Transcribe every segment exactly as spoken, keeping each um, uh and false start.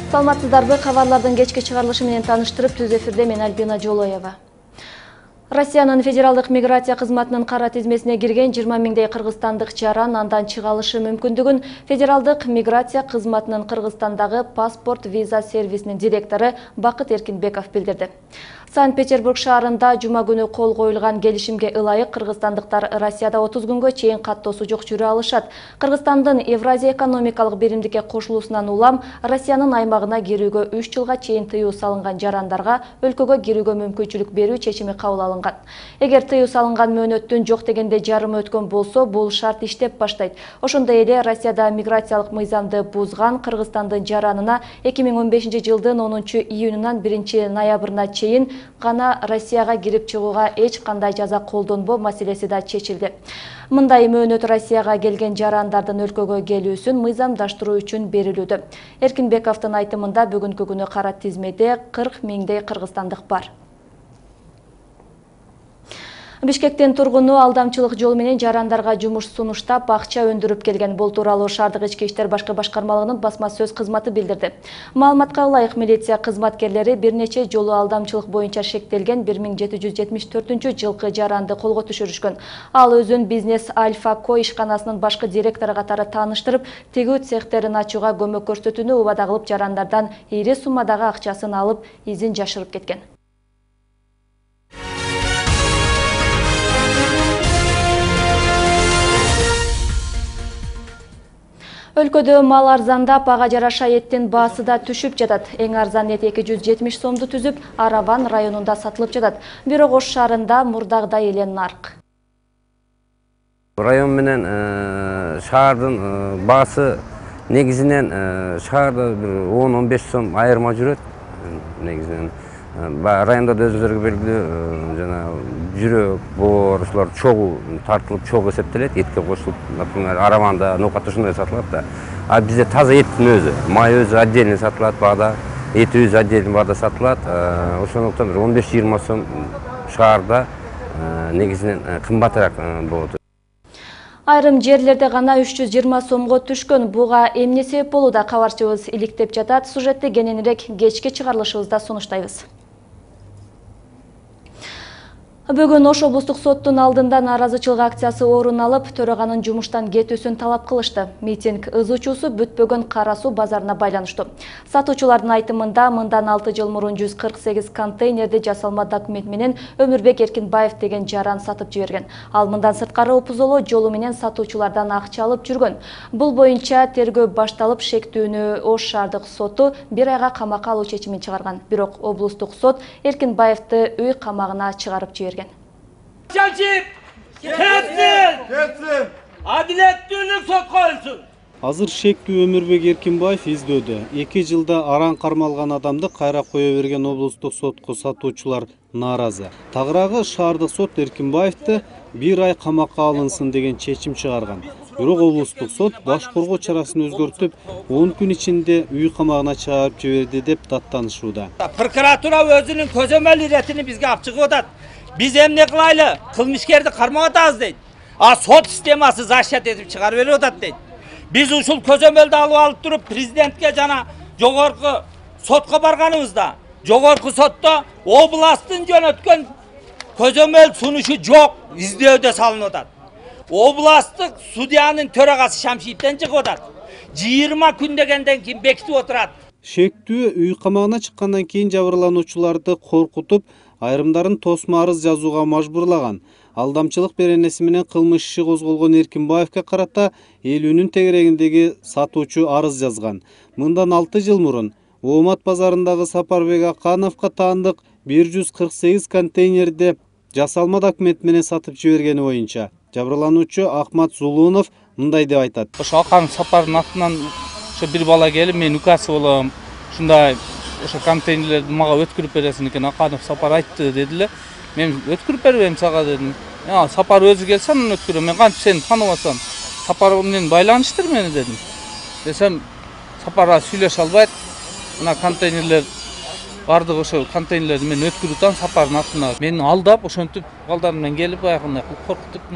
Саламатсыздарбы, кабарлардын кечки чыгарылышы менен таныштырып, түз эфирде мен Альбина Жолоева. Россиянын федералдык миграция кызматынын кара тизмесине кирген жыйырма миңдей кыргызстандык жаран андан чыга алышы мүмкүндүгүн федералдык миграция кызматынын Кыргызстандагы паспорт виза сервисинин директору Бакыт Эркинбеков билдирди. Санкт-Петербург шаарында жума күнү кол коюлган келишимге ылайык кыргызстандыктар Россияда отуз күнгө чейин каттоосу жок жүрө алышат. Кыргызстандын Евразия экономикалык биримдикке кошулуусунан улам Россиянын аймагына кирүүгө үч жылга чейин тыюу салынган жарандарга өлкөгө кирүүгө мүмкүнчүлүк берүү чечими кабыл алынган. Эгер тыюу салынган мөөнөттүн жок дегенде жарымы өткөн болсо, бул шарт иштеп баштайт. Ошондой эле Россияда миграциялык мыйзамды бузган Кыргызстандын жаранына эки миң он бешинчи жылдын онунчу июнунан биринчи ноябрына чейин гана Россияга кирип чыгууга эч кандай жаза колдонбоо маселеси да чечилди. Мындай мөөнөт Россияга келген жарандардын өлкөгө келүүсүн мыйзамдаштыруу үчүн берилүүдө. Эркинбековдун айтымында бүгүнкү күнү кара тизмеде кырк миңдей кыргызстандык бар. Бишкектин тургуну алдамчылык жол менен жарандарга жумуш сунуштап акча өндүрүп келген. Бул тууралуу шаардык ички иштер башкы башкармалыгынын басма сөз кызматы билдирди. Маалыматка ылайык, милиция кызматкерлери бир нече жолу алдамчылык боюнча шектелген бир миң жети жүз жетимиш төртүнчү жылкы жаранды колго түшүрүшкөн. Ал өзүн бизнес Альфа Ко ишканасынын башкы директору катары тааныштырып, тигүү цехтерин ачууга көмөк көрсөтүүнү убада кылып, жарандардан ири суммадагы акчасын алып, изин жашырып кеткен. Өлкөдө мал арзандап, ага жараша эттин баасы да түшүп жатат. Эң арзан эт эки жүз жетимиш сомду түзүп, Араван районунда сатылып жатат. Бирок Ош шаарында мурдагыдай эле нарк. Район менен шаардын баасы негизинен шаарда он он беш сом айырма жүрөт. Негизинен районда өзүлөргө белгилүү жана жүрөк, боор, ушулар чогуу тартылып, чогуу эсептелет, этке кошулуп, например, Араванда ноокат ушундай сатылат да. А бизде таза эттин өзү, май өзү отдельно сатылат, баада, эт өзү отдельно баада сатылат. Ошондуктан он беш жыйырма сом шаарда негизинен кымбатыраак болот. Айрым жерлерде гана үч жүз жыйырма сомго түшкөн. Буга эмне себеп болууда, кабарчыбыз иликтеп жатат. Сюжетти кененирээк кечки чыгарылышыбызда сунуштайбыз. Бүгүн Ош облустук соттун алдында нааразычылык акциясы орун алып, төраганын жумуштан кетүүсүн талап кылышты. Митинг ыз учуусу бүтпөгөн Кара Суу базарына байланыштуу. Сатуучулардын айтымында мындан алты жыл мурун жүз кырк сегиз контейнерди жасалма документ менен Өмүрбек Эркинбаев деген жаран сатып жиберген. Ал мындан сырткары Опузоло жолу менен сатуучулардан акча алып жүргөн. Бул боюнча тергөө башталып, шектүүнү Ош шаардык соту бир айга камакка алуу чечимин чыгарган. Бирок облустук сот Эркинбаевди үй камагына чыгарып жиберген. Çekip, ketsin, ketsin. Adaletlülük sot koyulsun. Азыр шектүү Өмүрбек Эркинбаев издөдө. эки жылда араң кармалган адамды кайра кое берген облустук сотко сатуучулар нааразы. Тагыраагы шаардык сот Эркинбаевди бир ай камакка алынсын деген чечим чыгарган. Бирок облустук сот баш коргоо чарасын өзгөртүп, он күн ичинде үй камагына чыгарып жиберди деп даттанышууда. Прокуратура өзүнүн көзөмөл иретини бизге алып чыгып атат. Biz emne kılaylı, kılmışkerdi karma atağız deydi. A sot sisteması zaşyat edip çıkar veriyor odat deydi. Biz uşul közömölde alıp alıp durup prezidentke jana jogorku sotqa barganımızda, jogorku sotto oblastın jönötkön közömöl sunuşu jok, izlөөdө salın odat. Oblastık sudiyanın töragası Şamşiyipten çıkıp odat. жыйырма күн дегенден кийин бекитип отурат. Шектүү үй камагына чыккандан кийин жабырлануучуларды коркутуп, айрымдарын тосма арыз жазууга мажбурлаган. Алдамчылык беренеси менен кылмыш иши козголгон Эркинбаевке карата элүүнүн тегерегиндеги сатуучу арыз жазган. Мындан алты жыл мурун Оомат базарындагы Сапарбек Акановго таандык бир жүз кырк сегиз контейнерди жасалма документ менен сатып жибергени боюнча жабырлануучу Ахмат Зулунов мындай деп айтат. Ошо Аканов Сапардын атынан ошо бир бала келип, мен укасы болом, ушундай ошо контейнерлерди мага өткүрүп бересиң экен, Аканов Сапар айтты дедиле. Мен өткүрүп бербейм сага дедим. Я, Сапар өзү келсе мен өткүрөм. Мен кантип сени тааныбасам, Сапар менен байланыштыр мени дедим. Десем, Сапарга сүйлөшө албайт. Мына контейнерлер бардык ошо контейнерлерди мен өткүрүп атам Сапардын атына. Мени алдап, ошентип балдар менен келип аягында коркутуп эме кылып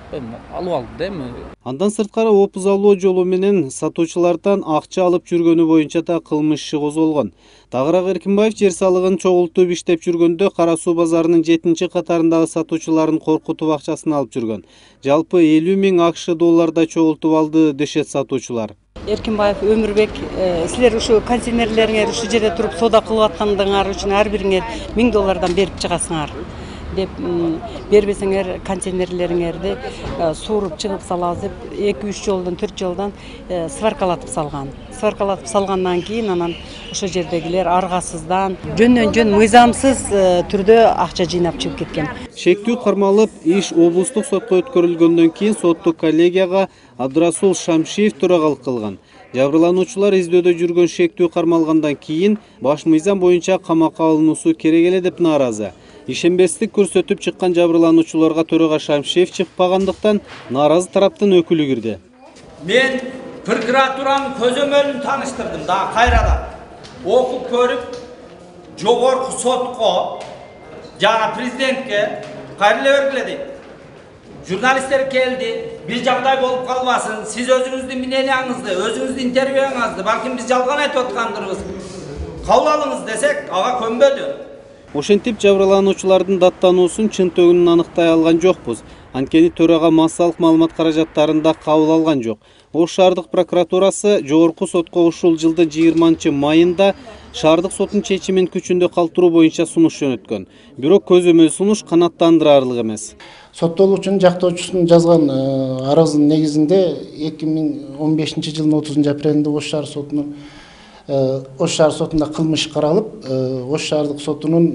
эми алып алдым да эми. Андан сырткары опуз алуу жолу менен сатуучулардан акча алып жүргөнү боюнча да кылмыш иши козголгон. Тагыраак Эркинбаев жер салыгын чогултуп иштеп жүргөндө Кара суу базарынын жетинчи катарындагы сатуучуларын коркутуп акчасын алып жүргөн. Жалпы элүү миң АКШ доллардай чогултуп алды дешет сатуучулар. Эркинбаев Өмүрбек, силер ушу контейнерлериңер ушу жерде туруп соода кылып аткандыгыңар үчүн ар бириңер миң доллардан берип чыгасыңар деп, бербесеңер контейнерлериңерди сууруп чыгып салабыз деп эки үч жолдон төрт жолдон сваркалатып салган. Сваркалатып салгандан кийин анан ошол жердегилер аргасыздан жөндөн жөн мыйзамсыз түрдө акча жыйнап чыгып кеткен. Шектүү кармалып, иш облустук сотко өткөрүлгөндөн кийин соттук коллегияга Абдырасул Шамшиев төрагалык кылган. Жабырлануучулар издөөдө жүргөн шектүү кармалгандан кийин баш мыйзам боюнча камакка алынуусу керек эле деп нааразы. Ишенбестик көрсөтүп чыккан жабырлануучуларга төрага Шамшиев чыкпагандыктан нааразы тараптын өкүлү кирди. Мен прокуратуранын көзөмөлүн тааныштырдым да кайрадан. Окуп көрүп, жогорку сотко жана президентке кайрылы бергиле дейт. Журналисттер келди, бир жагдай болуп калбасын, сиз өзүңүздүн мнениеңизди, өзүңүздүн интервьюңузду, балким биз жалган айтып аткандырбыз, кабыл алыңыз десек, ага көнбөдү. Ошентип жабырлануучулардын даттануусун чын-төгүнүн аныктай алган жокпуз. Анткени төрага массалык маалымат каражаттарын да кабыл алган жок. Ош шаардык прокуратурасы жогорку сотко ушул жылдын жыйырманчы майында шаардык соттун чечимин күчүндө калтыруу боюнча сунуш жөнөткөн. Бирок көзөмөл сунуш канааттандырарлык эмес. Соттолуучунун жактоочусунун жазган арызынын негизинде эки миң он бешинчи жылдын отузунчу апрелинде Ош шаар сотунун Ош шаар сотунда кылмыш каралып, Ош шаардык сотунун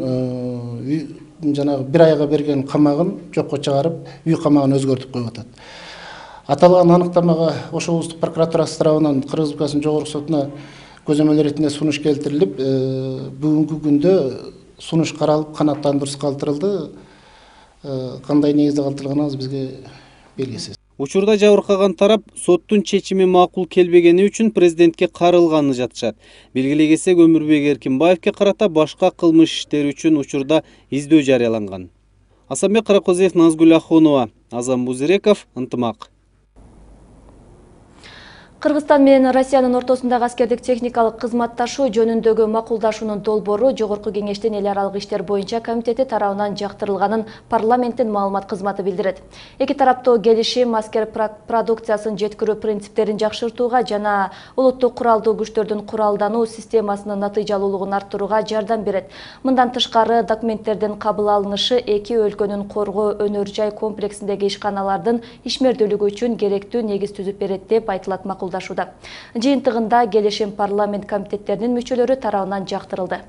жанагы бир айга берген камагын жокко чыгарып, үй камагын өзгөртүп коюп атат. Аталган аныктамага Ош облустук прокуратурасы тарабынан Кыргыз Республикасынын жогорку сотуна көзөмөл иретинде сунуш келтирилип, бүгүнкү күндө сунуш каралып, канааттандыруусу калтырылды. Кандай негизде калтырылганы бизге белгисиз. Учурда жабыркаган тарап соттун чечими макул келбегени үчүн президентке карылганын жатышат. Белгилей кетсек, Өмүрбек Эркинбаевке карата башка кылмыш иштери үчүн учурда издөө жарыяланган. Асанбек Каракозиев, Назгүл Ахунова, Азам Бузереков, Ынтымак. Кыргызстан менен Россиянын ортосундагы аскердик техникалык кызматташуу жөнүндөгү макулдашуунун долбоору Жогорку кеңештин эл аралык иштер боюнча комитети тарабынан жактырылганын парламенттин маалымат кызматы билдирет. Эки тараптуу келишим аскер продукциясын жеткирүү принциптерин жакшыртууга жана улуттук куралдуу күчтөрдүн куралдануу системасынын натыйжалуулугун арттырууга жардам берет. Мындан тышкары документтердин кабыл алынышы эки өлкөнүн коргоо өнөр жай комплексиндеги ишканалардын ишмердүүлүгү үчүн керектүү негиз түзүп берет деп айтылат макул. Жыйынтыгында келишим парламент комитеттеринин мүчөлөрү тарабынан жактырылды.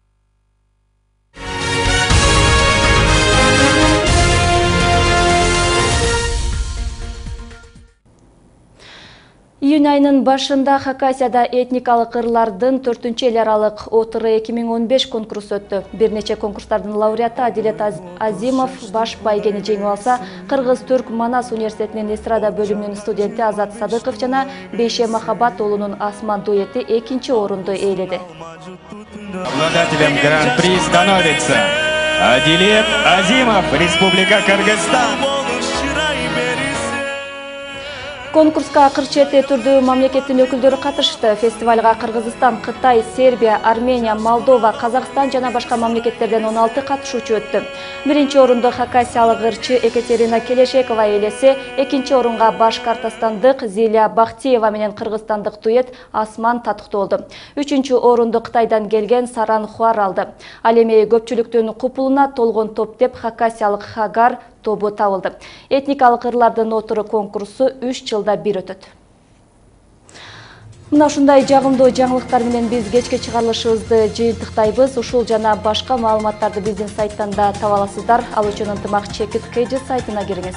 Июнь айынын башында Хакасияда этникалык ырлардын төртүнчү эл аралык отуру эки миң он беш конкурсу өттү. Бир нече конкурстардын лауреаты Адилет Азимов баш байгени жеңип алса, Кыргыз-Түрк Манас университетинин эстрада бөлүмүнүн студенти Азат Садыков жана Бейше Махабат уулунун Асман дуэти экинчи орунду ээледи. Обладателем гран-при становится Адилет Азимов, Республика Кыргызстан. Конкурска кырк жети түрдүү мамлекеттин өкүлдөрү катышты. Фестивалга Кыргызстан, Кытай, Сербия, Армения, Молдова, Казакстан жана башка мамлекеттерден он алты катышуучу өттү. Биринчи орунду хакасиялык ырчы Екатерина Келешекова ээлесе, экинчи орунга башкортостандык Зилия Бахтиева менен кыргызстандык дуэт Асман татыктоолду. Үчүнчү орунду Кытайдан келген Саран Хуар алды. Ал эми көпчүлүктүн купулуна толгон топ деп хакасиялык Хагар тобу табылды. Этникалык ырлардын отуру конкурсу үч жылда бир өтөт. Мына ушундай жагымдуу жаңылыктар менен биз кечки чыгарылышыбызды жыйынтыктайбыз. Ушул жана башка маалыматтарды биздин сайттан да таба аласыздар. Ал үчүн Ынтымак Чекит Кж сайтына кириңиз.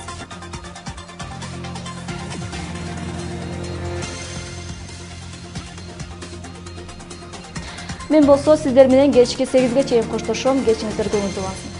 Мен болсо сиздер менен кечки сегизге чейин коштошом. Кечиңиздер көңүлдүү болсун.